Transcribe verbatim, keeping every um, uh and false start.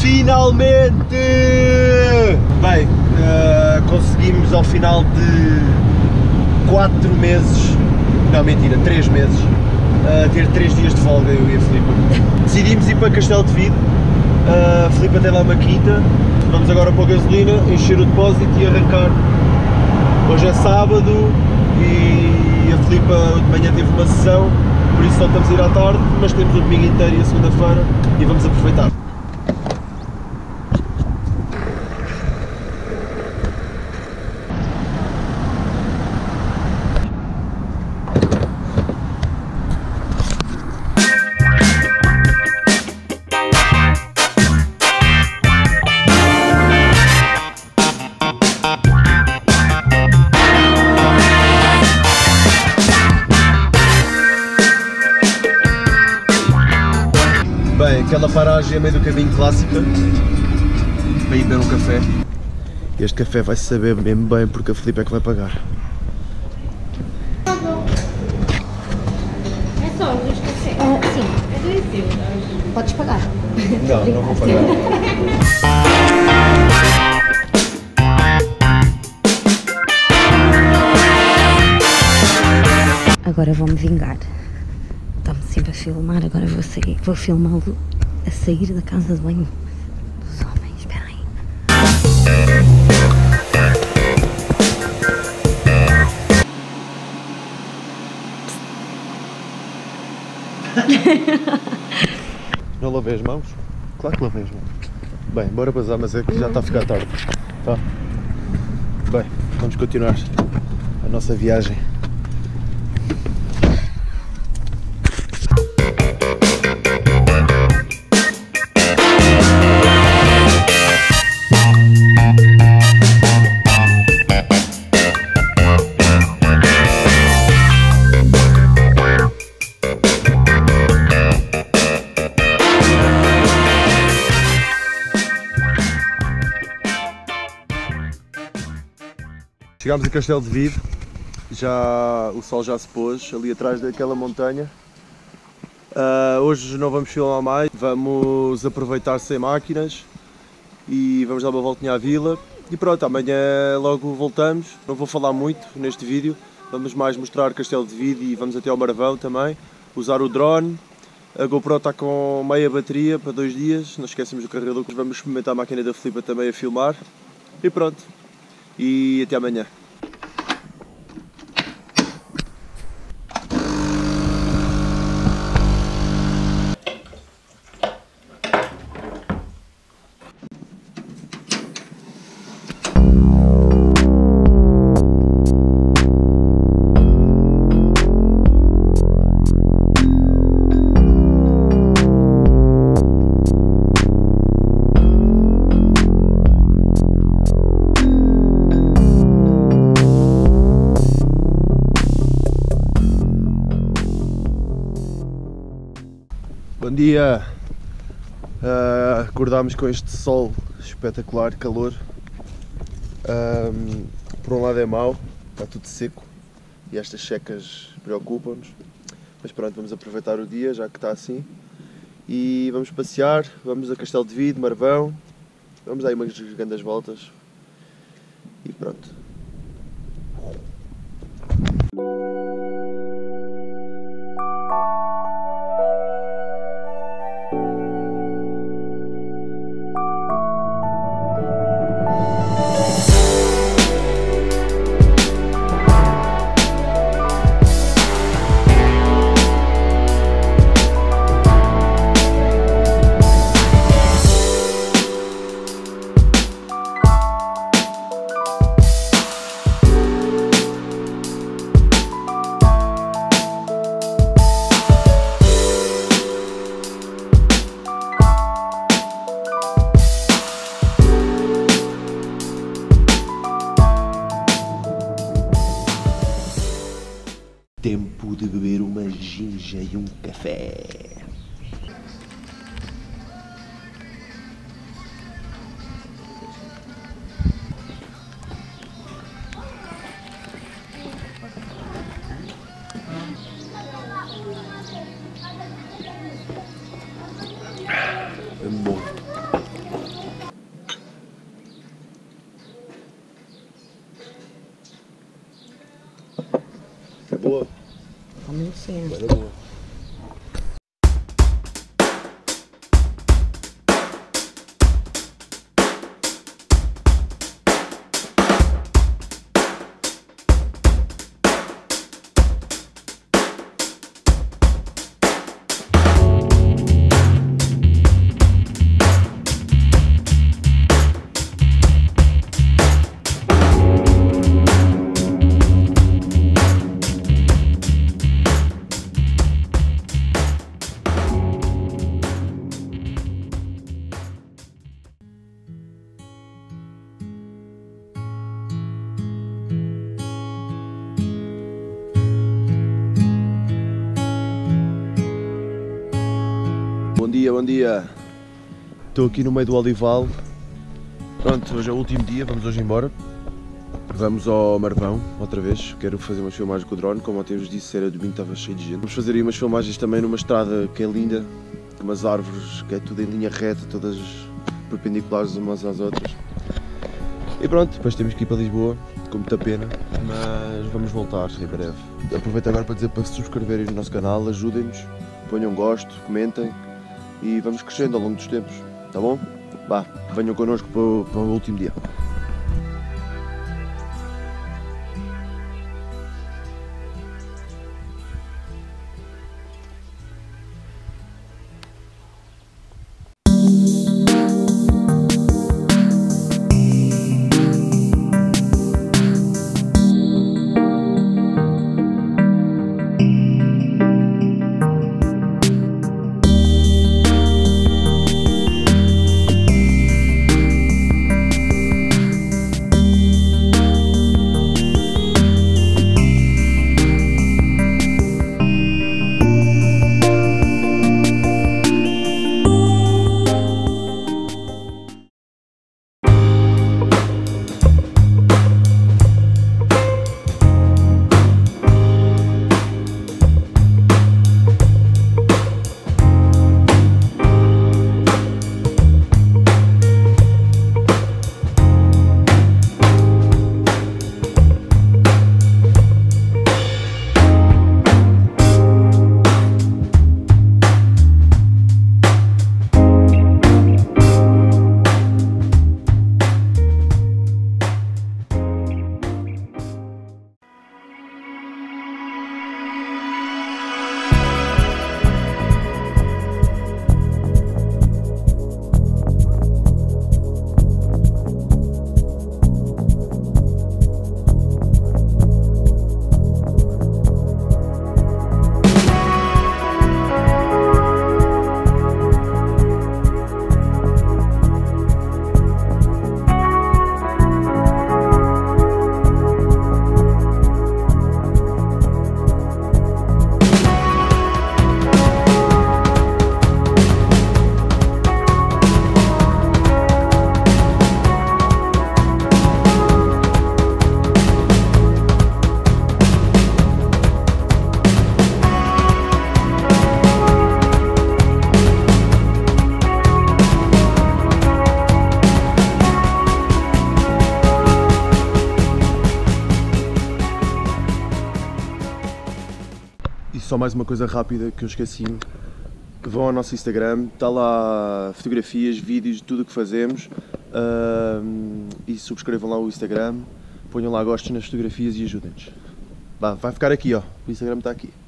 Finalmente! Bem, uh, conseguimos ao final de quatro meses, não mentira, três meses, uh, ter três dias de folga, eu e a Filipa. Decidimos ir para Castelo de Vide, uh, a Filipa tem lá uma quinta, vamos agora pôr gasolina, encher o depósito e arrancar. Hoje é sábado e a Filipa de manhã teve uma sessão, por isso só estamos a ir à tarde, mas temos o domingo inteiro e a segunda-feira e vamos aproveitar. Bem, aquela paragem a meio do caminho clássica para ir beber um café. Este café vai saber mesmo bem porque a Filipa é que vai pagar. É só dois cafés? Ah, sim. É dois euros. Podes pagar. Não, não vou pagar. Agora vou-me vingar. Está-me sempre a filmar, agora vou sair, vou filmá-lo a sair da casa de banho dos homens, espera aí. Não lavei as mãos? Claro que lavei as mãos. Bem, bora bazar, mas é que já está a ficar tarde. Tá? Bem, vamos continuar a nossa viagem. Chegámos a Castelo de Vide, já, o sol já se pôs ali atrás daquela montanha. Uh, hoje não vamos filmar mais, vamos aproveitar sem máquinas e vamos dar uma voltinha à vila. E pronto, amanhã logo voltamos, não vou falar muito neste vídeo, vamos mais mostrar Castelo de Vide e vamos até ao Marvão também, usar o drone. A GoPro está com meia bateria para dois dias, não esquecemos do carregador, vamos experimentar a máquina da Filipa também a filmar. E pronto. E até amanhã. Bom dia! Uh, acordámos com este sol espetacular, calor. Um, por um lado é mau, está tudo seco e estas secas preocupam-nos. Mas pronto, vamos aproveitar o dia já que está assim. E vamos passear, vamos a Castelo de Vide, Marvão. Vamos dar aí umas grandes voltas. E pronto. Tempo de beber uma ginja e um café. É bom. boa. Como sempre. Bué da boa. Bom dia, bom dia. Estou aqui no meio do olival. Pronto, hoje é o último dia, vamos hoje embora. Vamos ao Marvão, outra vez. Quero fazer umas filmagens com o drone, como ontem vos disse, era domingo, estava cheio de gente. Vamos fazer aí umas filmagens também numa estrada que é linda, com umas árvores, que é tudo em linha reta, todas perpendiculares umas às outras. E pronto, depois temos que ir para Lisboa, com muita pena, mas vamos voltar em breve. Aproveito agora para dizer para se subscreverem no nosso canal, ajudem-nos, ponham gosto, comentem. E vamos crescendo ao longo dos tempos, tá bom? Vá, venham connosco para o, para o último dia. E só mais uma coisa rápida que eu esqueci, vão ao nosso Instagram, está lá fotografias, vídeos, tudo o que fazemos, uh, e subscrevam lá o Instagram, ponham lá gostos nas fotografias e ajudem-nos. Vai ficar aqui, ó, o Instagram está aqui.